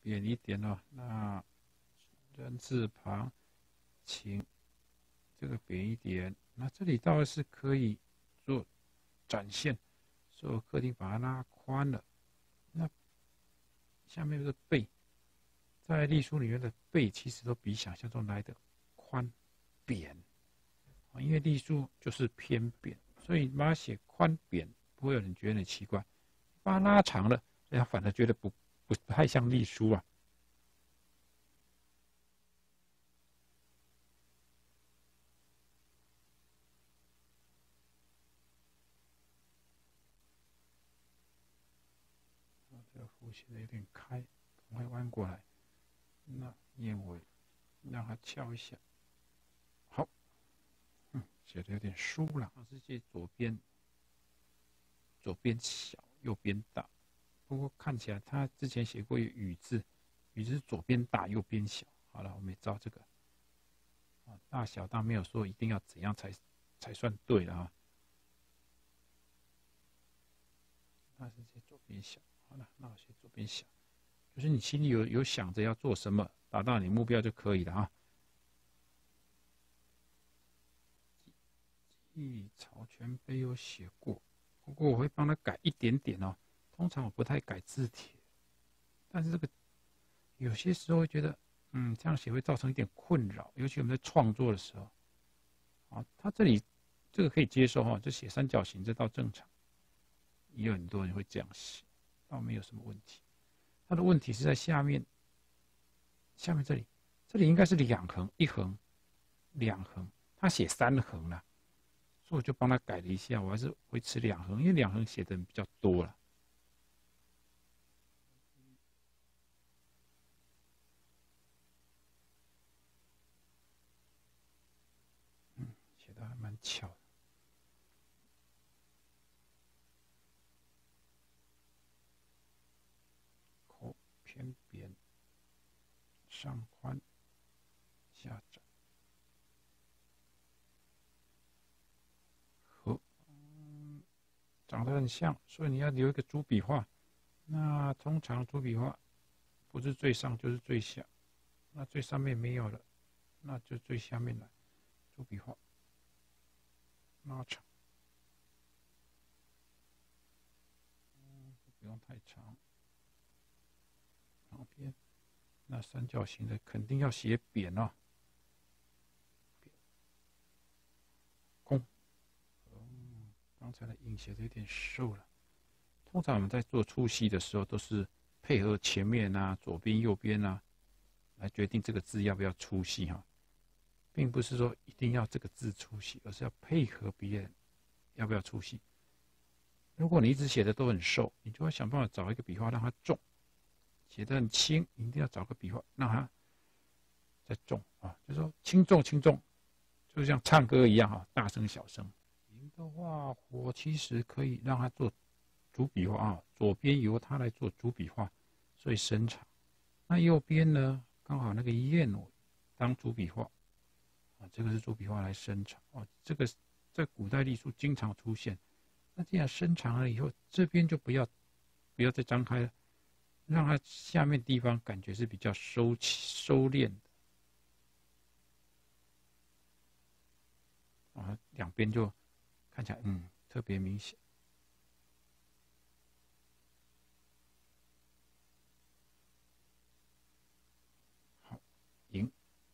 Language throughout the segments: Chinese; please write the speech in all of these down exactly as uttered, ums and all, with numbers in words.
扁一点哦。那人字旁，请这个扁一点。那这里倒是可以做展现，所以我刻定把它拉宽了。那下面这个背，在隶书里面的背其实都比想象中来的宽扁，因为隶书就是偏扁，所以把它写宽扁，不会有人觉得很奇怪。把它拉长了，人家反而觉得不不太像隶书啊。这个弧写的有点开，赶快弯过来。那燕尾让它翘一下。好，嗯，写的有点疏了。老师借左边，左边小，右边大。不过看起来他之前写过一个雨字，雨字是左边大，右边小。好了，我们也照这个。啊，大小但没有说一定要怎样才才算对了啊。那是写左边小。好了，那我写左边小，就是你心里有有想着要做什么，达到你目标就可以了啊。记草全碑有写过，不过我会帮他改一点点哦。通常我不太改字帖，但是这个有些时候会觉得，嗯，这样写会造成一点困扰，尤其我们在创作的时候。啊，他这里这个可以接受哈，就写三角形，这倒正常。也有很多人会这样写，倒没有什么问题。他的问题是在下面，下面这里，这里应该是两横一横，两横，他写三横了，所以我就帮他改了一下，我还是维持两横，因为两横写的比较多了。嗯，写的还蛮巧的。口偏扁，上宽下窄。和，嗯，长得很像，所以你要留一个主笔画。那通常主笔画不是最上就是最下，那最上面没有了，那就最下面来。主笔画拉长，嗯，不用太长。旁边那三角形的肯定要写扁哦。扁，弓。嗯，刚才的印写的有点瘦了。通常我们在做粗细的时候，都是配合前面啊、左边、右边啊，来决定这个字要不要粗细哈，并不是说一定要这个字粗细，而是要配合别人要不要粗细。如果你一直写的都很瘦，你就要想办法找一个笔画让它重；写的很轻，你一定要找个笔画让它再重啊，就是说轻重轻重，就像唱歌一样哈，大声小声。赢的话，我其实可以让它做主笔画啊，左边由它来做主笔画，所以伸长。那右边呢，刚好那个燕尾当主笔画啊，这个是主笔画来伸长哦。这个在古代隶书经常出现。那这样伸长了以后，这边就不要不要再张开了，让它下面地方感觉是比较收收敛的啊，两边就看起来嗯特别明显。好，赢。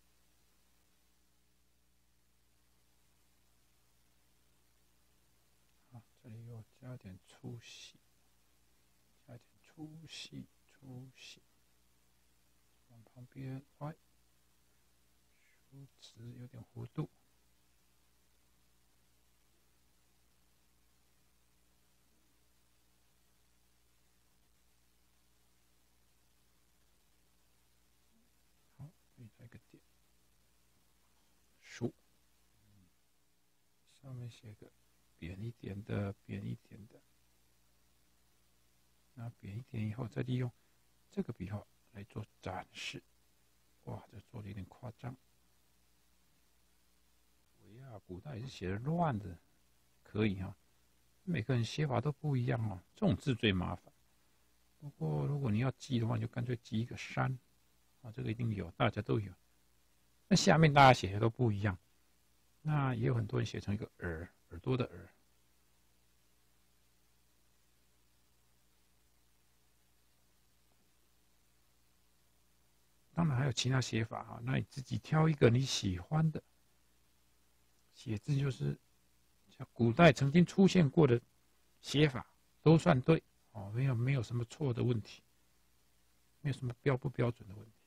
好，这里又加点粗细，加点粗细粗细，往旁边歪，书词有点弧度。好，这里再一个点，书，上面写个扁一点的，扁一点的。那扁一点以后，再利用这个笔画来做展示。哇，这做的有点夸张。维亚古代也是写的乱的，可以哈、啊。每个人写法都不一样哦，这种字最麻烦。 不过如果你要记的话，你就干脆记一个山，啊，这个一定有，大家都有。那下面大家写的都不一样，那也有很多人写成一个耳，耳朵的耳。当然还有其他写法哈，那你自己挑一个你喜欢的写字，就是像古代曾经出现过的写法都算对哦，没有没有什么错的问题，没有什么标不标准的问题。